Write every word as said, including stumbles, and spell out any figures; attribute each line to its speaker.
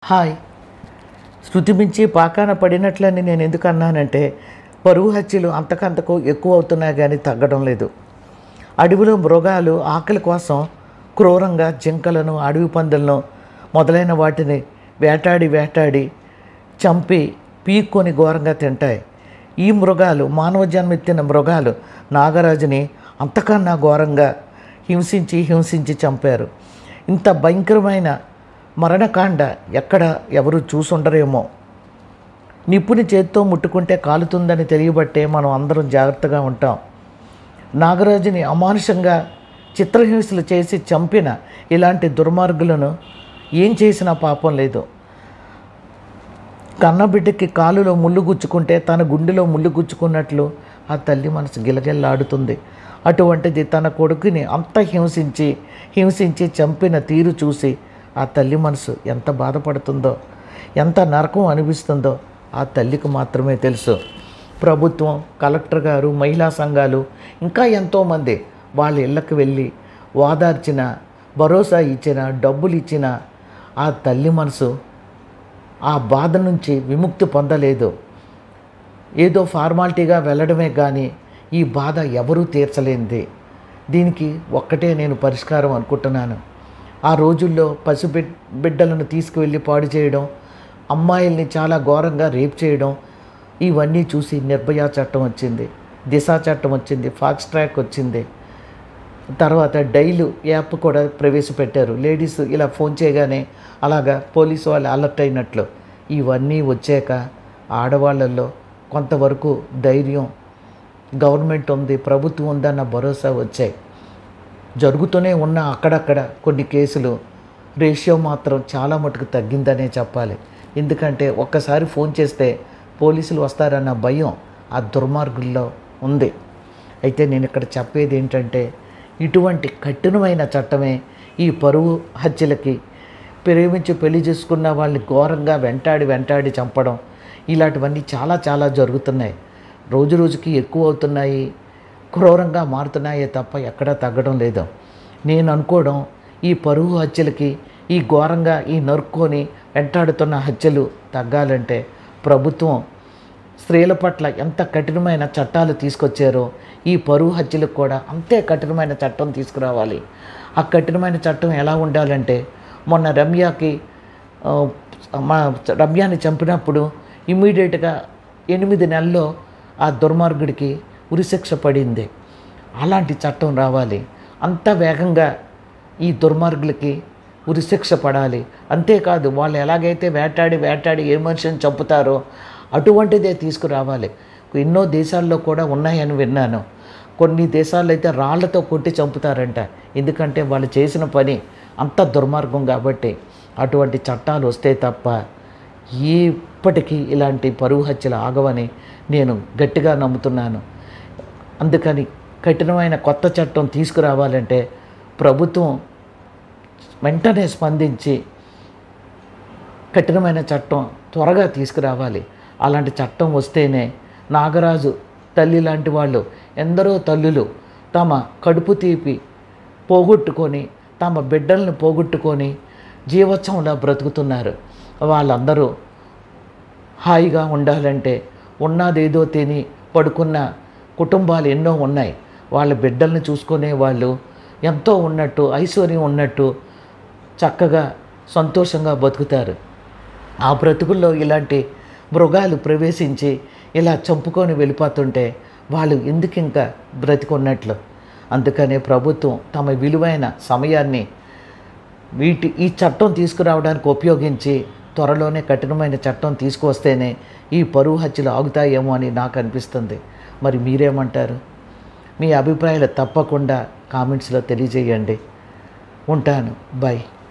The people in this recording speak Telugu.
Speaker 1: హాయ్. శృతి మించి పాకాన పడినట్లని నేను ఎందుకు అన్నానంటే, పరువు హత్యలు అంతకంతకు ఎక్కువ అవుతున్నాయి కానీ తగ్గడం లేదు. అడవిలో మృగాలు ఆకలి కోసం క్రూరంగా జింకలను, అడవి పందులను మొదలైన వాటిని వేటాడి వేటాడి చంపి పీక్కొని ఘోరంగా తింటాయి. ఈ మృగాలు, మానవ జన్మెత్తిన మృగాలు నాగరాజుని అంతకన్నా ఘోరంగా హింసించి హింసించి చంపారు. ఇంత భయంకరమైన మరణకాండ ఎక్కడ ఎవరు చూసుండరేమో. నిప్పుని చేత్తో ముట్టుకుంటే కాలుతుందని తెలియబట్టే మనం అందరం జాగ్రత్తగా ఉంటాం. నాగరాజుని అమానుషంగా చిత్రహింసలు చేసి చంపిన ఇలాంటి దుర్మార్గులను ఏం చేసినా పాపం లేదు. కన్నబిడ్డకి కాలులో ముళ్ళు గుచ్చుకుంటే తన గుండెలో ముళ్ళు గుచ్చుకున్నట్లు ఆ తల్లి మనసు గిలగిల్లాడుతుంది. అటువంటిది తన కొడుకుని అంత హింసించి హింసించి చంపిన తీరు చూసి ఆ తల్లి మనసు ఎంత బాధపడుతుందో, ఎంత నరకం అనిపిస్తుందో ఆ తల్లికి మాత్రమే తెలుసు. ప్రభుత్వం, కలెక్టర్ గారు, మహిళా సంఘాలు ఇంకా ఎంతోమంది వాళ్ళ ఇళ్ళకి వెళ్ళి ఓదార్చిన, భరోసా ఇచ్చిన, డబ్బులు ఇచ్చిన ఆ తల్లి మనసు ఆ బాధ నుంచి విముక్తి పొందలేదు. ఏదో ఫార్మాలిటీగా వెళ్ళడమే కానీ ఈ బాధ ఎవరూ తీర్చలేనిది. దీనికి ఒక్కటే నేను పరిష్కారం అనుకుంటున్నాను. ఆ రోజుల్లో పసి బిడ్డలను తీసుకువెళ్ళి పాడు చేయడం, అమ్మాయిల్ని చాలా ఘోరంగా రేప్ చేయడం, ఇవన్నీ చూసి నిర్భయ చట్టం వచ్చింది, దిశ చట్టం వచ్చింది, ఫాస్ట్ ట్రాక్ వచ్చింది. తర్వాత డైలు యాప్ కూడా ప్రవేశపెట్టారు. లేడీస్ ఇలా ఫోన్ చేయగానే అలాగా పోలీసు వాళ్ళు అలర్ట్ అయినట్లు. ఇవన్నీ వచ్చాక ఆడవాళ్ళల్లో కొంతవరకు ధైర్యం, గవర్నమెంట్ ఉంది, ప్రభుత్వం ఉందన్న భరోసా వచ్చాయి. జరుగుతూనే ఉన్న అక్కడక్కడ కొన్ని కేసులు రేషియో మాత్రం చాలా మటుకు తగ్గిందనే చెప్పాలి. ఎందుకంటే ఒక్కసారి ఫోన్ చేస్తే పోలీసులు వస్తారన్న భయం ఆ దుర్మార్గుల్లో ఉంది. అయితే నేను ఇక్కడ చెప్పేది ఏంటంటే, ఇటువంటి కఠినమైన చట్టమే ఈ పరువు హత్యలకి, ప్రేమించి పెళ్లి చేసుకున్న వాళ్ళని ఘోరంగా వెంటాడి వెంటాడి చంపడం, ఇలాంటివన్నీ చాలా చాలా జరుగుతున్నాయి. రోజు రోజుకి ఎక్కువ అవుతున్నాయి, క్రూరంగా మారుతున్నాయే తప్ప ఎక్కడా తగ్గడం లేదు. నేను అనుకోవడం, ఈ పరువు హత్యలకి, ఈ ఘోరంగా ఈ నరుక్కొని వెంటాడుతున్న హత్యలు తగ్గాలంటే ప్రభుత్వం స్త్రీల పట్ల ఎంత కఠినమైన చట్టాలు తీసుకొచ్చారో ఈ పరువు హత్యలకు కూడా అంతే కఠినమైన చట్టం తీసుకురావాలి. ఆ కఠినమైన చట్టం ఎలా ఉండాలంటే, మొన్న రమ్యకి మా రమ్యాని చంపినప్పుడు ఇమ్మీడియట్గా ఎనిమిది నెలల్లో ఆ దుర్మార్గుడికి ఉరిశిక్ష పడింది. అలాంటి చట్టం రావాలి. అంత వేగంగా ఈ దుర్మార్గులకి ఉరిశిక్ష పడాలి. అంతేకాదు, వాళ్ళు ఎలాగైతే వేటాడి వేటాడి ఏ మనిషిని చంపుతారో అటువంటిదే తీసుకురావాలి. ఎన్నో దేశాల్లో కూడా ఉన్నాయని విన్నాను. కొన్ని దేశాల్లో అయితే రాళ్లతో కొట్టి చంపుతారంట. ఎందుకంటే వాళ్ళు చేసిన పని అంత దుర్మార్గం కాబట్టి. అటువంటి చట్టాలు వస్తే తప్ప ఇప్పటికీ ఇలాంటి పరువు హత్యలు ఆగవని నేను గట్టిగా నమ్ముతున్నాను. అందుకని కఠినమైన కొత్త చట్టం తీసుకురావాలంటే ప్రభుత్వం వెంటనే స్పందించి కఠినమైన చట్టం త్వరగా తీసుకురావాలి. అలాంటి చట్టం వస్తేనే నాగరాజు తల్లి లాంటి వాళ్ళు, ఎందరో తల్లులు తమ కడుపు తీపి పోగొట్టుకొని, తమ బిడ్డలను పోగొట్టుకొని జీవోత్సవంలా బ్రతుకుతున్నారు. వాళ్ళందరూ హాయిగా ఉండాలంటే ఉన్నదేదో తిని పడుకున్న కుటుంబాలు ఎన్నో ఉన్నాయి. వాళ్ళ బిడ్డల్ని చూసుకునే వాళ్ళు ఎంతో ఉన్నట్టు, ఐశ్వర్యం ఉన్నట్టు చక్కగా సంతోషంగా బతుకుతారు. ఆ బ్రతుకుల్లో ఇలాంటి మృగాలు ప్రవేశించి ఇలా చంపుకొని వెళ్ళిపోతుంటే వాళ్ళు ఎందుకు ఇంకా బ్రతికున్నట్లు? అందుకనే ప్రభుత్వం తమ విలువైన సమయాన్ని వీటి ఈ చట్టం తీసుకురావడానికి ఉపయోగించి త్వరలోనే కఠినమైన చట్టం తీసుకువస్తేనే ఈ పరువు హత్యలు ఆగుతాయేమో అని నాకు అనిపిస్తుంది. మరి మీరేమంటారు? మీ అభిప్రాయాలు తప్పకుండా కామెంట్స్లో తెలియజేయండి. ఉంటాను. బై.